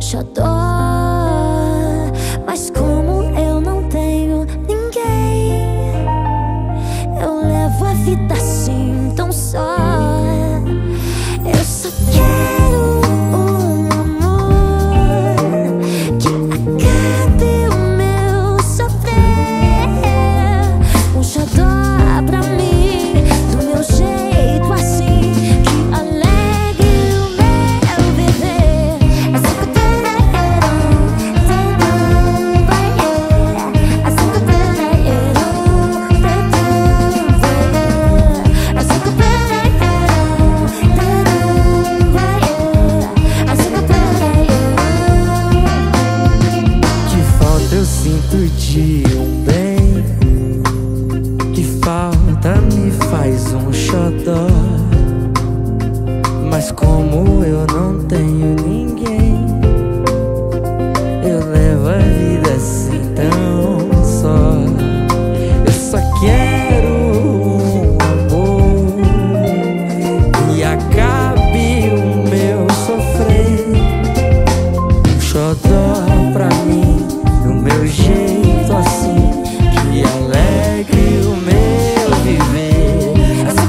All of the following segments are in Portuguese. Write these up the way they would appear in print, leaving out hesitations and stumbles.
xodó. Mas como eu não tenho ninguém, eu levo a vida assim tão só. Eu só quero um amor que acabe o meu sofrer. Um xodó pra mim, do meu jeito assim, que alegre o meu viver. Assim que que falta eu sinto de um bem, que falta me faz um xodó. Mas como eu não tenho ninguém, eu levo a vida assim tão só. Eu só quero um amor que acabe o meu sofrer. Um xodó pra mim, do meu jeito assim, que alegre o meu viver. Essa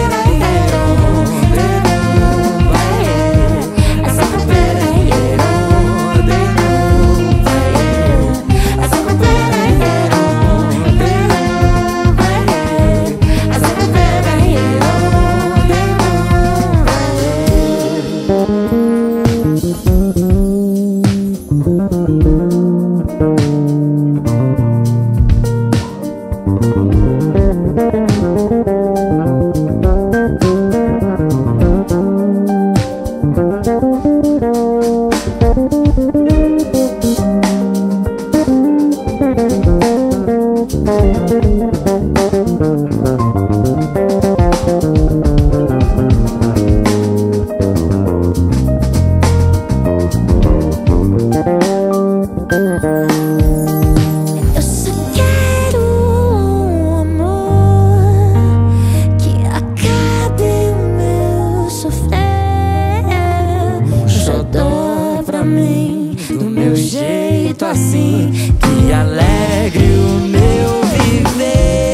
eu só quero um amor que acabe o meu sofrer. Um xodó pra mim, do meu jeito assim, que alegre o meu viver.